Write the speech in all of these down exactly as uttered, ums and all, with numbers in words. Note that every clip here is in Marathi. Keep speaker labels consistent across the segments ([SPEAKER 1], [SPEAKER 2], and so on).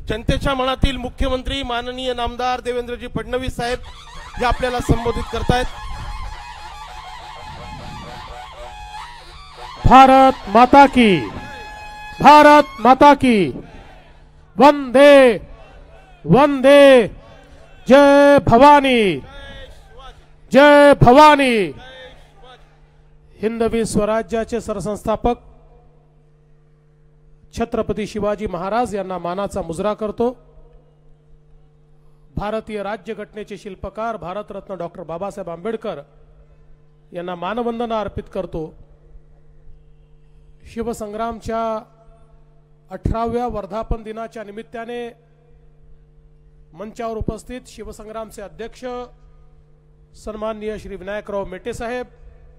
[SPEAKER 1] जनतेच्या मनातील मुख्यमंत्री माननीय नामदार देवेंद्रजी फडणवीस साहेब हे आपल्याला संबोधित करतायत।
[SPEAKER 2] भारत माता की, भारत माता की, वंदे वंदे, जय भवानी, जय भवानी। हिंदवी स्वराज्याचे सरसंस्थापक छत्रपती शिवाजी महाराज यांना मानाचा मुजरा करतो। भारतीय राज्यघटनेचे शिल्पकार भारतरत्न डॉक्टर बाबासाहेब आंबेडकर यांना मानवंदना अर्पित करतो। शिवसंग्रामच्या अठराव्या वर्धापन दिनाच्या निमित्ताने मंचावर उपस्थित शिवसंग्रामचे अध्यक्ष सन्माननीय श्री विनायकराव मेटे साहेब,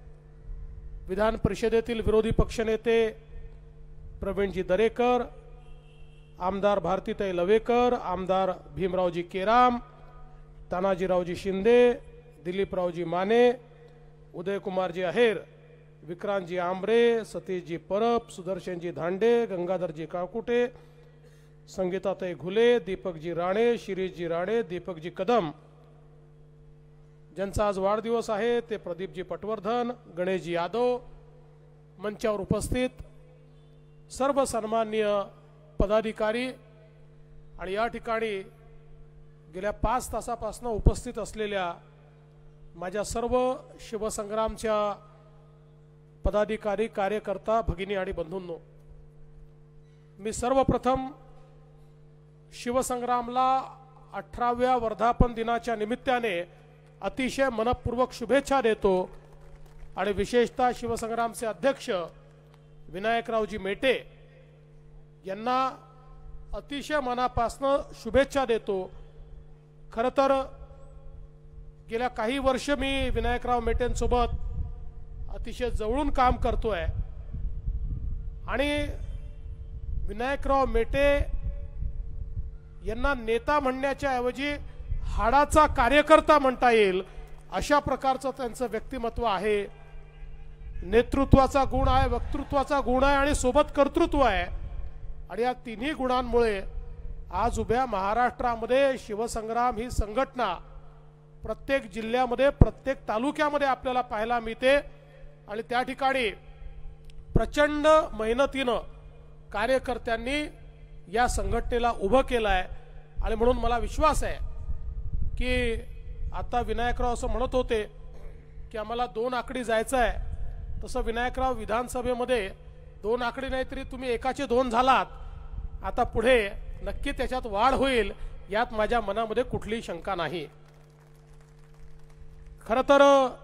[SPEAKER 2] विधान परिषदेतील विरोधी पक्षनेते प्रवीणजी दरेकर, आमदार भारतीताई लवेकर, आमदार भीमरावजी केराम, तानाजीरावजी शिंदे, दिलीपरावजी माने, उदयकुमारजी आहेर, विक्रांतजी आंबरे, सतीशजी परब, सुदर्शनजी धांडे, गंगाधरजी काकुटे, संगीताताई घुले, दीपकजी राणे, शिरीषजी राणे, दीपकजी कदम, ज्यांचा आज वाढदिवस आहे ते प्रदीपजी पटवर्धन, गणेशजी यादव, मंचावर उपस्थित सर्व सन्माननीय पदाधिकारी आणि या ठिकाणी गेल्या पाच तासापासून उपस्थित असलेल्या माझ्या सर्व शिवसंग्रामच्या पदाधिकारी, कार्यकर्ता, भगिनी आणि बंधूंनो, मी सर्वप्रथम शिवसंग्रामला अठराव्या वर्धापन दिनाच्या निमित्ताने अतिशय मनपूर्वक शुभेच्छा देतो आणि विशेषतः शिवसंग्रामचे अध्यक्ष विनायकरावजी मेटे यांना अतिशय मनापासून शुभेच्छा देतो। खरं तर गेल्या काही वर्ष मी विनायकराव मेटेंसोबत अतिशय जवळून काम करतोय आणि विनायकराव मेटे यांना नेता म्हणण्याच्या ऐवजी हाडाचा कार्यकर्ता म्हणता येईल अशा प्रकारचं त्यांचं व्यक्तिमत्व आहे। नेतृत्वाचा गुण आहे, वक्तृत्वाचा गुण आहे आणि सोबत कर्तृत्व आहे आणि या तिन्ही गुणांमुळे आज उभ्या महाराष्ट्रामध्ये शिवसंग्राम ही संघटना प्रत्येक जिल्ह्यामध्ये, प्रत्येक तालुक्यामध्ये आपल्याला पाहायला मिळते आणि त्या ठिकाणी प्रचंड मेहनतीनं कार्यकर्त्यांनी या संघटनेला उभं केलं आहे आणि म्हणून मला विश्वास आहे की आता विनायकराव असं म्हणत होते की आम्हाला दोन आकडी जायचं आहे, तसं विनायकराव विधानसभेमध्ये दोन आकडी नाही तरी तुम्ही एकाचे दोन झालात, आता पुढे नक्की त्याच्यात वाढ होईल यात माझ्या मनामध्ये कुठलीही शंका नाही। खरं तर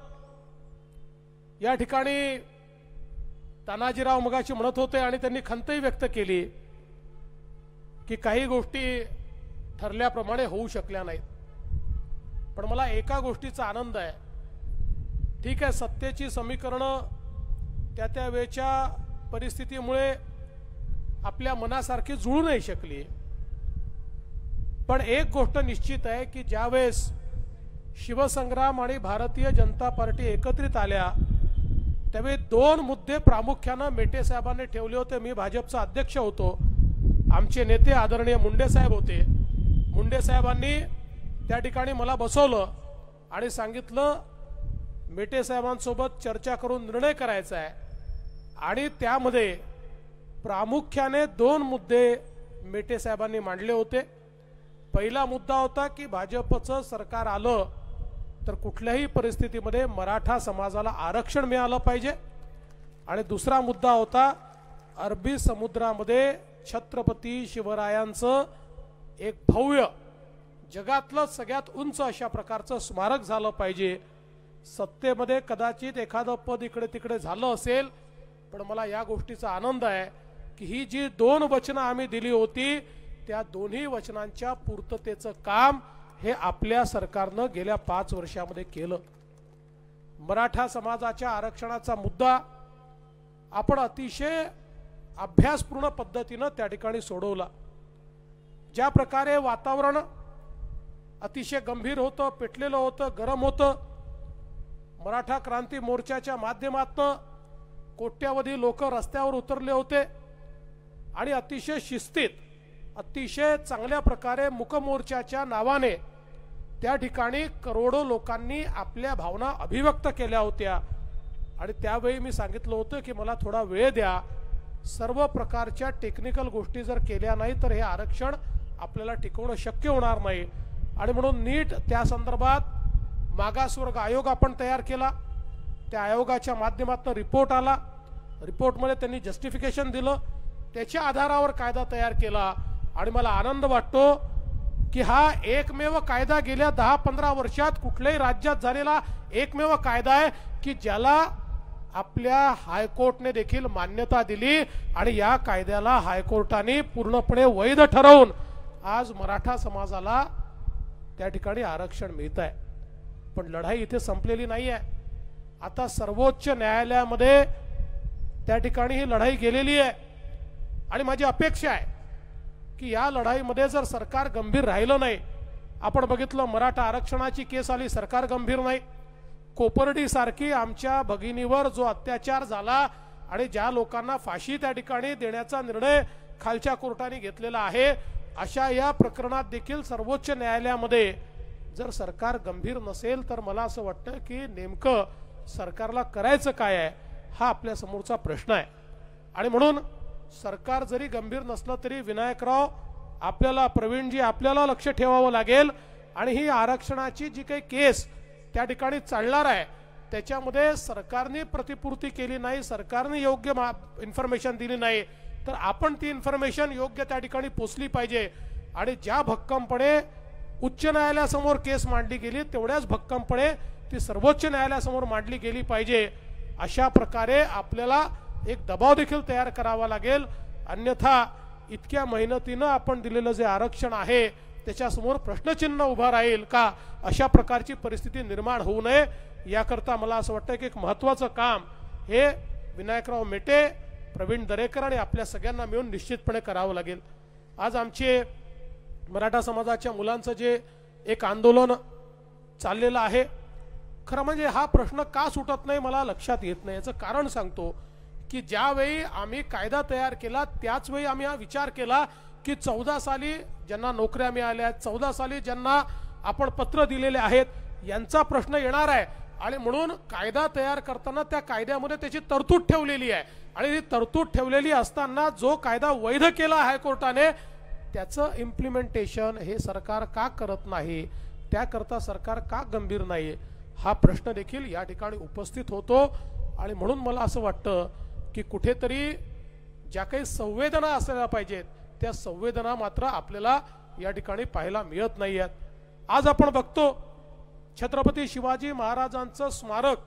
[SPEAKER 2] या ठिकाणी तानाजीराव मगाशी म्हणत होते आणि त्यांनी खंतही व्यक्त केली की काही गोष्टी ठरल्याप्रमाणे होऊ शकल्या नाहीत, पण मला एका गोष्टीचा आनंद आहे। ठीक आहे, सत्तेची समीकरणं त्या त्या वेळच्या परिस्थितीमुळे आपल्या मनासारखी जुळू नाही शकली, पण एक गोष्ट निश्चित आहे की ज्यावेळेस शिवसंग्राम आणि भारतीय जनता पार्टी एकत्रित आल्या त्यावेळी दोन मुद्दे प्रामुख्याने मेटे साहेबांनी ठेवले होते। मी भाजपचा अध्यक्ष होतो, आमचे नेते आदरणीय मुंडे साहेब होते। मुंडे साहेबांनी त्या ठिकाणी मला बसवलं आणि सांगितलं मेटे साहेबांसोबत चर्चा करून निर्णय करायचा आहे आणि त्यामध्ये प्रामुख्याने दोन मुद्दे मेटे साहेबांनी मांडले होते। पहिला मुद्दा होता की भाजपचं सरकार आलं तर कुठल्याही परिस्थितीमध्ये मराठा समाजाला आरक्षण मिळालं पाहिजे आणि दुसरा मुद्दा होता अरबी समुद्रामध्ये छत्रपती शिवरायांचं एक भव्य, जगातलं सगळ्यात उंच अशा प्रकारचं स्मारक झालं पाहिजे। सत्तेमध्ये कदाचित एखादं पद इकडे तिकडे झालं असेल, पण मला या गोष्टीचा आनंद आहे की ही जी दोन वचनं आम्ही दिली होती त्या दोन्ही वचनांच्या पूर्ततेचं काम हे आपल्या सरकारनं गेल्या पाच वर्षामध्ये केलं। मराठा समाजाच्या आरक्षणाचा मुद्दा आपण अतिशय अभ्यासपूर्ण पद्धतीनं त्या ठिकाणी सोडवला। ज्या प्रकारे वातावरण अतिशय गंभीर होतं, पेटलेलं होतं, गरम होतं, मराठा क्रांती मोर्चाच्या माध्यमातून कोट्यावधी लोक रस्त्यावर उतरले होते आणि अतिशय शिस्तीत अतिशय चांगल्या प्रकारे मुकमोर्चाच्या नावाने त्या ठिकाणी करोडो लोकांनी आपल्या भावना अभिव्यक्त केल्या होत्या आणि त्यावेळी मी सांगितलं होतं की मला थोडा वेळ द्या, सर्व प्रकारच्या टेक्निकल गोष्टी जर केल्या नाही तर हे आरक्षण आपल्याला टिकवणं शक्य होणार नाही आणि म्हणून नीट त्या संदर्भात मागासवर्ग आयोग आपण तयार केला। त्या आयोगाच्या माध्यमातून रिपोर्ट आला, रिपोर्टमध्ये त्यांनी जस्टिफिकेशन दिलं, त्याच्या आधारावर कायदा तयार केला आणि मला आनंद वाटतो की हा एकमेव कायदा गेल्या दहा पंधरा वर्षात कुठल्याही राज्यात झालेला एकमेव कायदा आहे की ज्याला आपल्या हायकोर्टने देखील मान्यता दिली आणि या कायद्याला हायकोर्टाने पूर्णपणे वैध ठरवून आज मराठा समाजाला त्या ठिकाणी आरक्षण मिळत आहे। पण लढाई इथे संपलेली नाही आहे, आता सर्वोच्च न्यायालयामध्ये त्या ठिकाणी ही लढाई गेलेली आहे आणि माझी अपेक्षा आहे की या लढाईमध्ये जर सरकार गंभीर राहिलं नाही, आपण बघितलं मराठा आरक्षणाची केस आली, सरकार गंभीर नाही, कोपर्डी सारखी आमच्या भगिनीवर जो अत्याचार झाला आणि ज्या लोकांना फाशी त्या ठिकाणी देण्याचा निर्णय खालच्या कोर्टाने घेतलेला आहे, अशा या प्रकरणात देखील सर्वोच्च न्यायालयामध्ये जर सरकार गंभीर नसेल तर मला असं वाटतं की नेमकं सरकारला करायचं काय आहे हा आपल्या समोरचा प्रश्न आहे। आणि म्हणून सरकार जरी गंभीर नसलं तरी विनायकराव आपल्याला, प्रवीणजी आपल्याला लक्ष ठेवावं लागेल आणि ही आरक्षणाची जी काही केस त्या ठिकाणी चालणार आहे त्याच्यामध्ये सरकारने प्रतिपूर्ती केली नाही, सरकारने योग्य इन्फॉर्मेशन दिली नाही तर आपण ती इन्फॉर्मेशन योग्य त्या ठिकाणी पोचली पाहिजे आणि ज्या भक्कमपणे उच्च न्यायालयासमोर केस मांडली गेली तेवढ्याच भक्कमपणे ती सर्वोच्च न्यायालयासमोर मांडली गेली पाहिजे। अशा प्रकारे आपल्याला एक दबाव देखील तयार करावा लागेल, अन्यथा इतक्या मेहनतीनं आपण दिलेलं जे आरक्षण आहे त्याच्यासमोर प्रश्नचिन्ह उभा राहील का, अशा प्रकारची परिस्थिती निर्माण होऊ नये याकरता मला असं वाटतं की एक महत्त्वाचं काम हे विनायकराव मेटे, प्रवीण दरेकर आणि आपल्या सगळ्यांना मिळून निश्चितपणे करावं लागेल। आज आमचे मराठा समाजाच्या मुलांचं जे एक आंदोलन चाललेलं आहे, खरं म्हणजे हा प्रश्न का सुटत नाही मला लक्षात येत नाही। याचं कारण सांगतो की ज्यावेळी आम्ही कायदा तयार केला त्याच वेळी आम्ही हा विचार केला की चौदा साली ज्यांना नोकऱ्या मिळाल्या आहेत, चौदा साली ज्यांना आपण पत्र दिलेले आहेत यांचा प्रश्न येणार आहे आणि म्हणून कायदा तयार करताना त्या कायद्यामध्ये त्याची तरतूद ठेवलेली आहे आणि ही तरतूद ठेवलेली असताना जो कायदा वैध केला हायकोर्टाने त्याचं इम्प्लिमेंटेशन हे सरकार का करत नाही, त्याकरता सरकार का गंभीर नाही हा प्रश्न देखील या ठिकाणी उपस्थित होतो। आणि म्हणून मला असं वाटतं की कुठेतरी ज्या काही संवेदना असायला पाहिजेत त्या संवेदना मात्र आपल्याला या ठिकाणी पाहायला मिळत नाही आहेत। आज आपण बघतो छत्रपती शिवाजी महाराजांचं स्मारक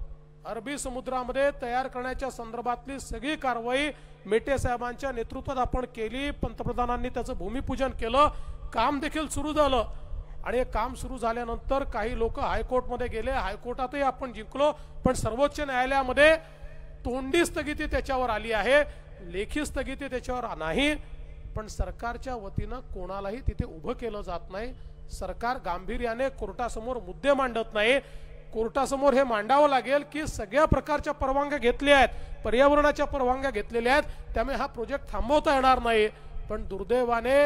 [SPEAKER 2] अरबी समुद्रामध्ये तयार करण्याच्या संदर्भातली सगळी कारवाई मेटे साहेबांच्या नेतृत्वात आपण केली, पंतप्रधानांनी त्याचं भूमिपूजन केलं, काम देखील सुरू झालं आणि हे काम सुरू झाल्यानंतर काही लोक हायकोर्टमध्ये गेले, हायकोर्टातही आपण जिंकलो पण सर्वोच्च न्यायालयामध्ये तोंडी स्थगिती त्याच्यावर आली आहे, लेखी स्थगिती त्याच्यावर नाही, पण सरकारच्या वतीनं कोणालाही तिथे उभं केलं जात नाही। सरकार गांभीर्याने कोर्टासमोर मुद्दे मांडत नाही, कोर्टासमोर हे मांडावं लागेल की सगळ्या प्रकारच्या परवानग्या घेतल्या आहेत, पर्यावरणाच्या परवानग्या घेतलेल्या आहेत, त्यामुळे हा प्रोजेक्ट थांबवता येणार नाही। पण दुर्दैवाने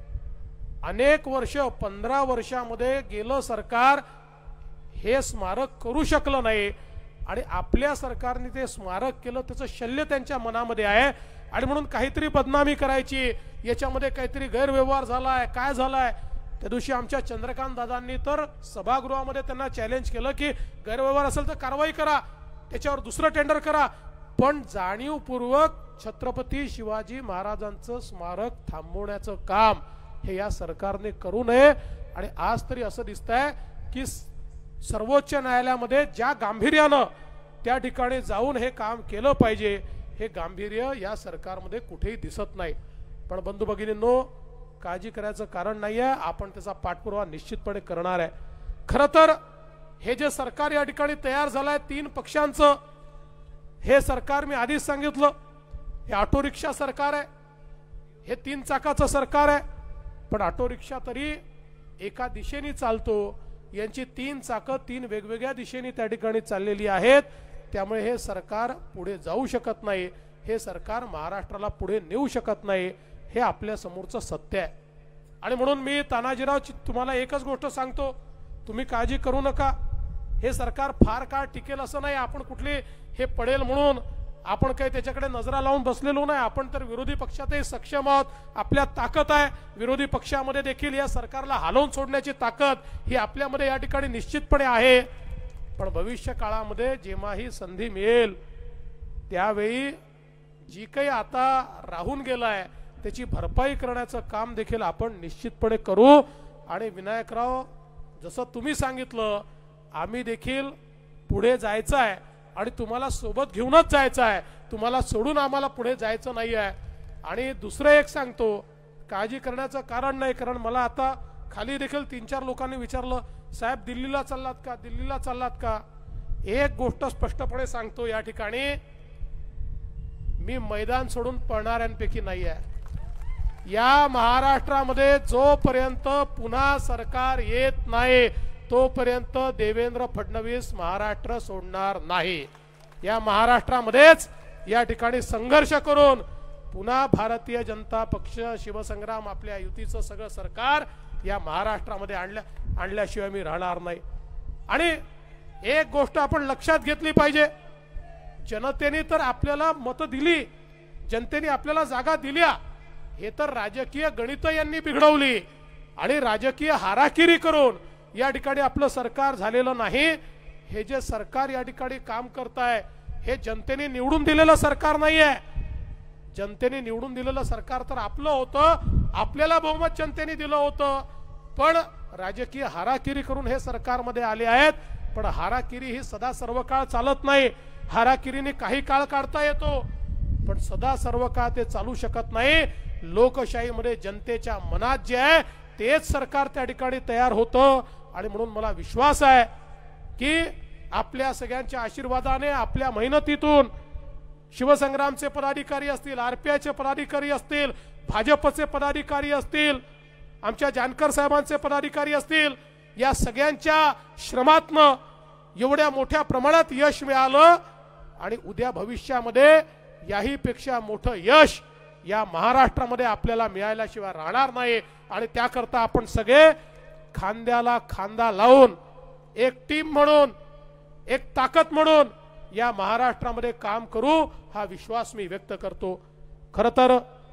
[SPEAKER 2] अनेक वर्ष, पंधरा वर्षामध्ये गेलं सरकार हे स्मारक करू शकलं नाही आणि आपल्या सरकारने ते स्मारक केलं, त्याचं शल्य त्यांच्या मनामध्ये आहे आणि म्हणून काहीतरी बदनामी करायची, याच्यामध्ये काहीतरी गैरव्यवहार झालाय, काय झालाय। त्या दिवशी आमच्या चंद्रकांत दादांनी तर सभागृहामध्ये त्यांना चॅलेंज केलं की गैरव्यवहार असेल तर कारवाई करा, त्याच्यावर दुसरं टेंडर करा, पण जाणीवपूर्वक छत्रपती शिवाजी महाराजांचं स्मारक थांबवण्याचं काम हे या सरकारने करू नये। आणि आज तरी असं दिसतंय की सर्वोच्च न्यायालयामध्ये ज्या गांभीर्यानं त्या ठिकाणी जाऊन हे काम केलं पाहिजे हे गांभीर्य या सरकारमध्ये कुठेही दिसत नाही। पण बंधू भगिनींनो, काळजी करायचं कारण नाहीये, आपण त्याचा पाठपुरावा निश्चितपणे करणार आहे। खरं तर हे जे सरकार या ठिकाणी तयार झालंय तीन पक्षांचं, हे सरकार मी आधीच सांगितलं हे ऑटो रिक्षा सरकार आहे, हे तीन चाकाचं सरकार आहे, पण ऑटो रिक्षा तरी एका दिशेने चालतो, यांची तीन चाकं तीन वेगवेगळ्या दिशेने त्या ठिकाणी चाललेली आहेत, त्यामुळे हे सरकार पुढे जाऊ शकत नाही, हे सरकार महाराष्ट्राला पुढे नेऊ शकत नाही। हे आपल्या समोरचं सत्य आहे। आणि म्हणून मी तानाजीराव तुम्हाला एकच गोष्ट सांगतो, तुम्ही काळजी करू नका, हे सरकार फार काळ टिकेल असं नाही। आपण कुठले हे पडेल म्हणून आपण काही त्याच्याकडे नजरा लावून बसलेलो नाही। आपण तर विरोधी पक्षातही सक्षम आहोत, आपल्या ताकद आहे, विरोधी पक्षामध्ये देखील या सरकारला हलवून सोडण्याची ताकद ही आपल्यामध्ये या ठिकाणी निश्चितपणे आहे। पण भविष्य काळामध्ये जेव्हा ही संधी मिळेल त्यावेळी जी काही आता राहून गेलाय त्याची भरपाई करण्याचं काम देखील आपण निश्चितपणे करू। आणि विनायकराव, जसं तुम्ही सांगितलं, आम्ही देखील पुढे जायचं आहे आणि तुम्हाला सोबत घेऊनच जायचं आहे, तुम्हाला सोडून आम्हाला पुढे जायचं नाही आहे। आणि दुसरं एक सांगतो, काळजी करण्याचं कारण नाही, कारण मला आता खाली देखील तीन चार लोकांनी विचारलं, साहेब दिल्लीला चाललात का, दिल्लीला चाललात का? एक गोष्ट स्पष्टपणे सांगतो या ठिकाणी, मी मैदान सोडून पळणाऱ्यांपैकी नाही आहे। या महाराष्ट्रामध्ये जोपर्यंत पुन्हा सरकार येत नाही तोपर्यंत देवेंद्र फडणवीस महाराष्ट्र सोडणार नाही। या महाराष्ट्रामध्येच या ठिकाणी संघर्ष करून पुन्हा भारतीय जनता पक्ष, शिवसंग्राम, आपल्या युतीचं सगळं सरकार या महाराष्ट्रामध्ये आणल्या आणल्याशिवाय मी राहणार नाही। आणि एक गोष्ट आपण लक्षात घेतली पाहिजे, जनतेने तर आपल्याला मत दिली, जनतेने आपल्याला जागा दिल्या, हे तर राजकीय गणित यांनी बिघडवली आणि राजकीय हाराकिरी करून या ठिकाणी आपलं सरकार झालेलं नाही। हे जे सरकार या ठिकाणी काम करताय हे जनतेने निवडून दिलेलं सरकार नाहीये। जनतेने निवडून दिलेलं सरकार तर आपलं होतं, आपल्याला बहुमत जनतेने दिलं होतं, पण राजकीय हाराकिरी करून हे सरकारमध्ये आले आहेत। पण हाराकिरी ही सदा सर्व काळ चालत नाही, हाराकिरीने काही काळ काढता येतो, पण सदा सर्व काळ ते चालू शकत नाही। लोकशाहीमध्ये जनतेच्या मनात जे आहे तेच सरकार त्या ठिकाणी तयार होतं। आणि म्हणून मला विश्वास आहे की आपल्या सगळ्यांच्या आशीर्वादाने, आपल्या मेहनतीतून शिवसंग्रामचे पदाधिकारी असतील, आरपीआयचे पदाधिकारी असतील, भाजपचे पदाधिकारी असतील, आमच्या जानकर साहेबांचे पदाधिकारी असतील, या सगळ्यांच्या श्रमातनं एवढ्या मोठ्या प्रमाणात यश मिळालं। आणि उद्या भविष्यामध्ये याही पेक्षा मोठं यश या महाराष्ट्रामध्ये आपल्याला मिळाल्याशिवाय राहणार नाही। आणि त्याकरता आपण सगळे खांद्याला खांदा लावून एक टीम म्हणून, एक ताकद म्हणून या महाराष्ट्रामध्ये काम करू, हा विश्वास मी व्यक्त करतो। खरं तर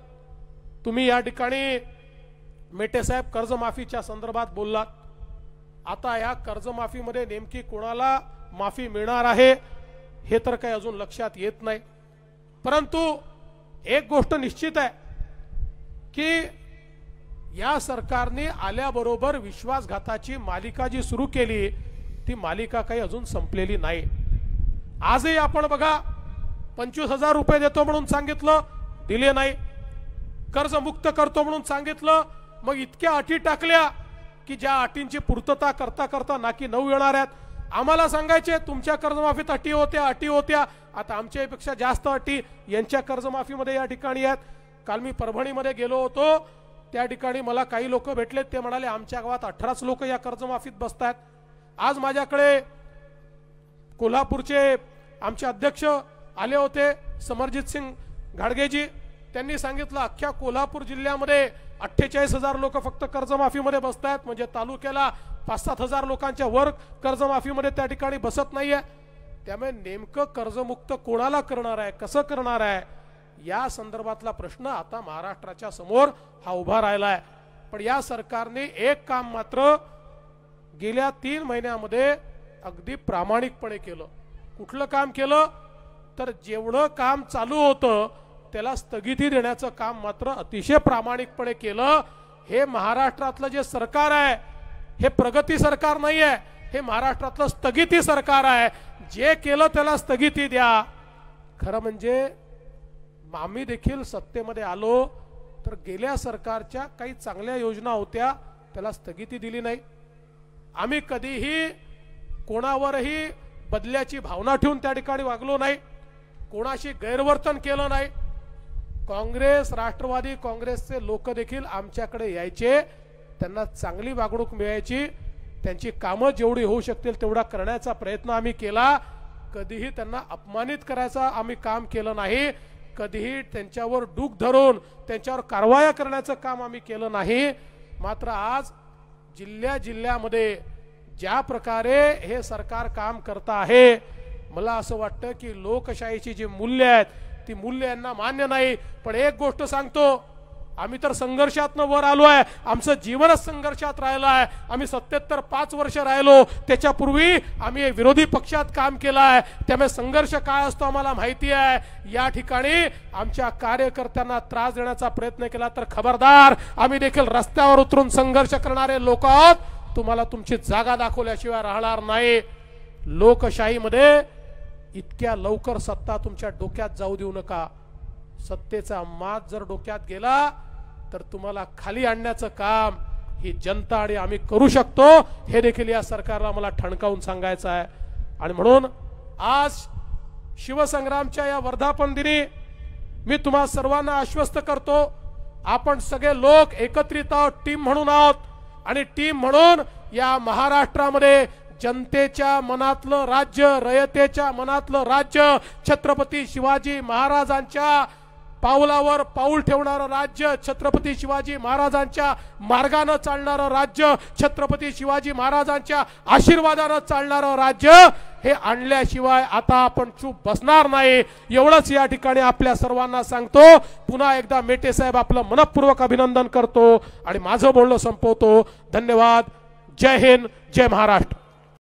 [SPEAKER 2] तुम्ही या ठिकाणी मेटे साहेब कर्जमाफीच्या संदर्भात बोललात, आता या कर्जमाफीमध्ये नेमकी कोणाला माफी मिळणार आहे हे तर काही अजून लक्षात येत नाही। परंतु एक गोष्ट निश्चित आहे की या सरकारने आल्याबरोबर विश्वासघाताची मालिका जी सुरू केली ती मालिका काही अजून संपलेली नाही। आजही आपण बघा, पंचवीस हजार रुपये देतो म्हणून सांगितलं, दिले नाही, कर्जमुक्त करतो म्हणून सांगितलं, मग इतक्या अटी टाकल्या की ज्या अटींची पूर्तता करता करता नाकी नऊ येणार आहेत। आम्हाला सांगायचे तुमच्या कर्जमाफीत अटी होत्या, अटी होत्या, आता आमच्यापेक्षा जास्त अटी यांच्या कर्जमाफीमध्ये या ठिकाणी आहेत। काल मी परभणीमध्ये गेलो होतो, त्या ठिकाणी मला काही लोक भेटले, ते म्हणाले आमच्या गावात अठराच लोक या कर्जमाफीत बसतात। आज माझ्याकडे कोल्हापूरचे आमचे अध्यक्ष आले होते, समरजित सिंग घाडगेजी, त्यांनी सांगितलं अख्ख्या कोल्हापूर जिल्ह्यामध्ये अठ्ठेचाळीस हजार लोक फक्त कर्जमाफीमध्ये बसतात, म्हणजे तालुक्याला पाच सात हजार लोकांच्या वर कर्जमाफीमध्ये त्या ठिकाणी बसत नाहीये। त्यामुळे नेमकं कर्जमुक्त कोणाला करणार आहे, कसं करणार आहे, या संदर्भातला प्रश्न आता महाराष्ट्राच्या समोर हा उभा राहिला आहे। पण या सरकारने एक काम मात्र गेल्या तीन महिन्यामध्ये अगदी प्रामाणिकपणे केलं। कुठलं काम केलं तर जेवढं काम चालू होतं त्याला स्थगिती देण्याचं काम मात्र अतिशय प्रामाणिकपणे केलं। हे महाराष्ट्रातलं जे सरकार आहे हे प्रगती सरकार नाही आहे, हे महाराष्ट्रातलं स्थगिती सरकार आहे। जे केलं त्याला स्थगिती द्या। खरं म्हणजे आम्ही देखील सत्तेमध्ये आलो तर गेल्या सरकारच्या काही चांगल्या योजना होत्या त्याला स्थगिती दिली नाही। आम्ही कधीही कोणावरही बदल्याची भावना ठेवून त्या ठिकाणी वागलो नाही, कोणाशी गैरवर्तन केलं नाही। काँग्रेस, राष्ट्रवादी काँग्रेसचे लोक देखील आमच्याकडे यायचे, त्यांना चांगली वागणूक मिळायची, त्यांची कामं जेवढी होऊ शकतील तेवढा करण्याचा प्रयत्न आम्ही केला। कधीही त्यांना अपमानित करायचा आम्ही काम केलं नाही। कधीही त्यांच्यावर डूक धरून त्यांच्यावर कारवाया करण्याचं काम आम्ही केलं नाही। मात्र आज जिल्ह्या जिल्ह्यामध्ये ज्या प्रकारे हे सरकार काम करत आहे, मला असं वाटतं की लोकशाहीची जी मूल्य आहेत ती मूल्य यांना मान्य नाही। पण एक गोष्ट सांगतो, आम्ही तर संघर्षातनं वर आलो आहे, आमचं जीवनच संघर्षात राहिलं आहे। आम्ही सत्याहत्तर पाच वर्ष राहिलो, त्याच्यापूर्वी आम्ही विरोधी पक्षात काम केलं आहे, त्यामुळे संघर्ष काय असतो आम्हाला माहिती आहे। या ठिकाणी आमच्या कार्यकर्त्यांना त्रास देण्याचा प्रयत्न केला तर खबरदार, आम्ही देखील रस्त्यावर उतरून संघर्ष करणारे लोक आहोत, तुम्हाला तुमची जागा दाखवल्याशिवाय राहणार नाही। लोकशाहीमध्ये इतक्या लवकर सत्ता तुमच्या डोक्यात जाऊ देऊ नका। सत्तेचा माज जर डोक्यात गेला तर तुम्हाला खाली आणण्याचं काम ही जनता आणि आम्ही करू शकतो, हे देखील या सरकारला मला ठणकावून सांगायचं आहे। आणि म्हणून आज शिवसंग्रामच्या या वर्धापन दिनी मी तुम्हा सर्वांना आश्वस्त करतो, आपण सगळे लोक एकत्रित आहोत, टीम म्हणून आहोत, आणि टीम म्हणून या महाराष्ट्रामध्ये जनतेच्या मनातलं राज्य, रयतेच्या मनातलं राज्य, छत्रपती शिवाजी महाराजांच्या पावलावर पाऊल ठेवणारं राज्य, छत्रपती शिवाजी महाराजांच्या मार्गाने चालणारं राज्य, छत्रपती शिवाजी महाराजांच्या आशीर्वादाने चालणारं राज्य, हे आणल्याशिवाय आता आपण चूप बसणार नाही। एवढंच या ठिकाणी आपल्या सर्वांना सांगतो। पुन्हा एकदा मेटे साहेब आपलं मनपूर्वक अभिनंदन करतो आणि माझं बोलणं संपवतो। धन्यवाद। जय हिंद, जय महाराष्ट्र।